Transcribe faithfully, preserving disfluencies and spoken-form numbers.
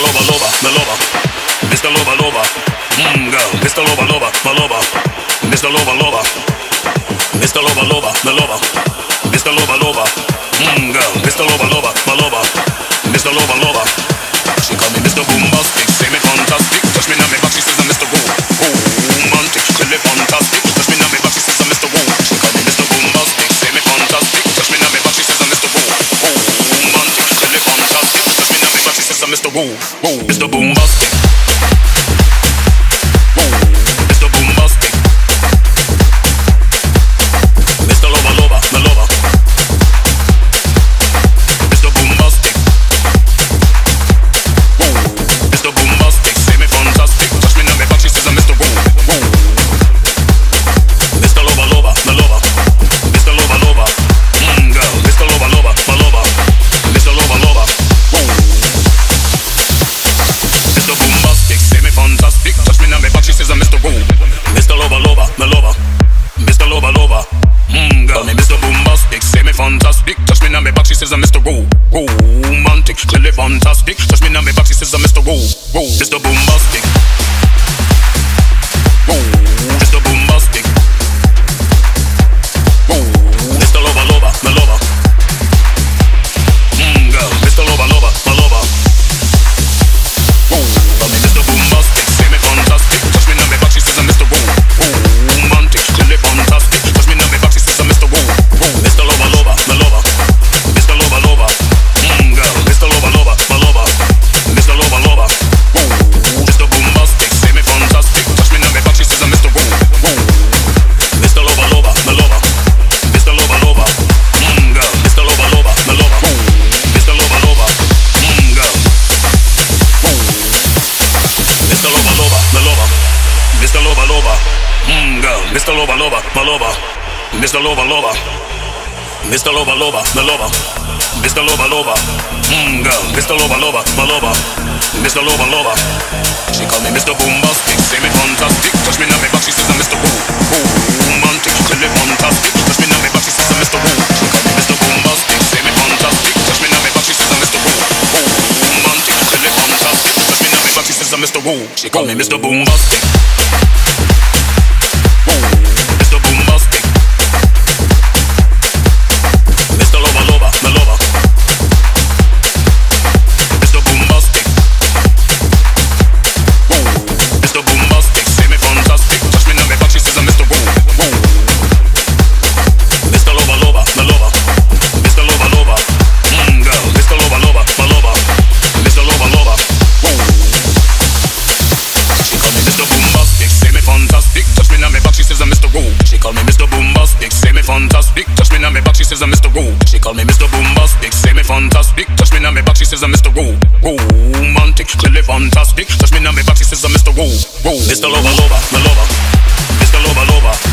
Lover Lover, my lover, Mister Lover Lover, mmm girl, Mister Lover Lover, my lover, Mister Lover Lover, Mister Lover Lover, my lover, Mister Lover Lover, mmm girl, Mister Lover Lover, my lover, Mister Lover Lover. She call me Mister Boombastic, say me fantastic, touch me now me back, she says I'm Mister Woo, romantic, really fantastic, touch me now me back, she says I'm Mister Woo. She call me Mister Boombastic, say me fantastic, touch me now me back, she says I'm Mister Woo, romantic, really fantastic, touch me now me back, she says I'm Mister Woo, Mister Boombastic. Mister Boombastic, Mister Lover Lover, my lover, Mister Boombastic, Mister Boombastic, say me fantastic, touch me now me back, she says I'm Mister Woo, Mister Lover Lover, my lover, Mister Lover Lover, mmm girl, Mister Lover Lover, my lover, Mister Lover Lover, Mister Boombastic, say me fantastic, touch me now me back, she says I'm Mister Woo, Mister Lover Lover, my lover, Mister Lover Lover, mmm girl, me Mister Boombastic, say me fantastic, touch me now me back, she says I'm Mister Woo, romantic, clearly fantastic, touch me now me back, she says I'm Mister Woo, Mister Boombastic, Mister Boombastic, Mister Lover Lover, my lover, mmm girl, Mister Lover Lover, my lover, call me Mister Boombastic, say me fantastic, touch me now me back, she says I'm Mister Woo, romantic, clearly fantastic, touch me now me back, she says I'm Mister Woo, Mister Lover Lover, my lover, Mister Lover Lover, mmm girl, Mister Lover Lover, my lover, Mister Lover Lover, Mister Boombastic, say me fantastic, touch me now me back, she says I'm Mister Woo, Mister Lover Lover, my lover, Mister Lover Lover, mmm girl, Mister Lover Lover, my lover, Mister Lover Lover, mmm girl, Mister Lover Lover, my lover, Mister Lover Lover, mmm girl, Mister Lover Lover, my lover, Mister Lover Lover, Mister Lover Lover, my lover, Mister Lover Lover, mmm girl, Mister Lover Lover, my lover, Mister Lover Lover. She call me Mister Boombastic, say me fantastic, touch me now me back, she says I'm Mister Woo, romantic, really fantastic, touch me now me back, she says I'm Mister Woo. She call me Mister Boombastic, say me fantastic, touch me now me back, she says I'm Mister Woo, romantic, really fantastic, touch me now me back, she says I'm Mister Woo. She call me Mister Boombastic, Mister Boombastic, Mister Lover Lover, my lover, Mister Boombastic, Mister Boombastic, say me fantastic, touch me now me back, she says I'm Mister Woo, Mister Lover Lover, my lover, Mister Lover Lover, mmm girl, Mister Lover Lover, my lover, Mister Lover Lover. She call me Mister Boombastic, say me fantastic, touch me now me back, she says I'm Mister Woo. She call me Mister Boombastic, say me fantastic, touch me now me back, she says I'm Mister Woo. She call me Mister Boombastic, say me fantastic, touch me now me back, she says I'm Mister Woo, romantic, clearly fantastic, touch me now me back, she says I'm Mister Woo, Mister Lover Lover, my lover, Mister Lover Lover.